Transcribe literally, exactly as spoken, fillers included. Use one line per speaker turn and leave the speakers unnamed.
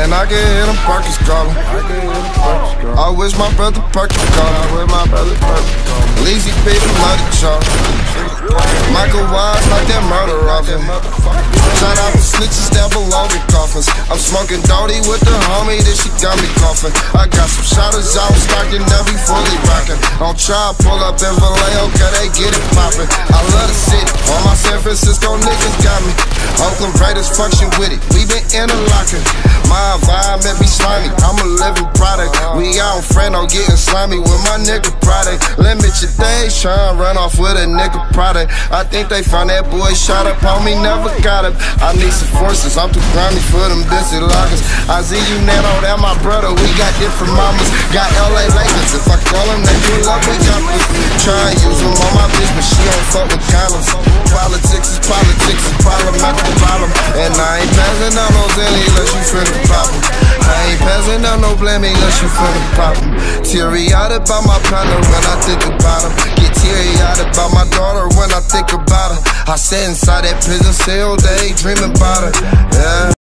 Man, I can hear them Perkins calling. I wish my brother Perkins calling. I wish my brother Perkins calling. Leezy baby, mother Charlie. Michael Wise, like that murder off him. Shout out to snitches that belong in coffins. I'm smoking Doty with the homie that she got me coughing. I got some shotters out stocking, they'll be fully rocking. Don't try to pull up in Vallejo, cause they get it poppin'. I love the city, all my San Francisco niggas got me. Oakland Raiders function with it, we been interlocking. My environment be slimy, I'm a living product. We out in Freno getting slimy with my nigga product. Limit your days, tryna run off with a nigga product. I think they found that boy shot up on me, never got him. I need some forces, I'm too grimy for them busy lockers. I see you Nano, that my brother, we got different mamas. Got L A Lakers, if I call them, they pull up, we got this. Try and use them on my bitch, but she don't fuck with condoms. Politics is politics, is problem after problem. And I ain't passing down no Zenny unless you finna pop em. I ain't passing down no blame unless you finna pop em. Teary-eyed about my partner when I think about him. Get teary-eyed about my daughter when I think about her. I sat inside that prison cell, daydreaming about her, yeah.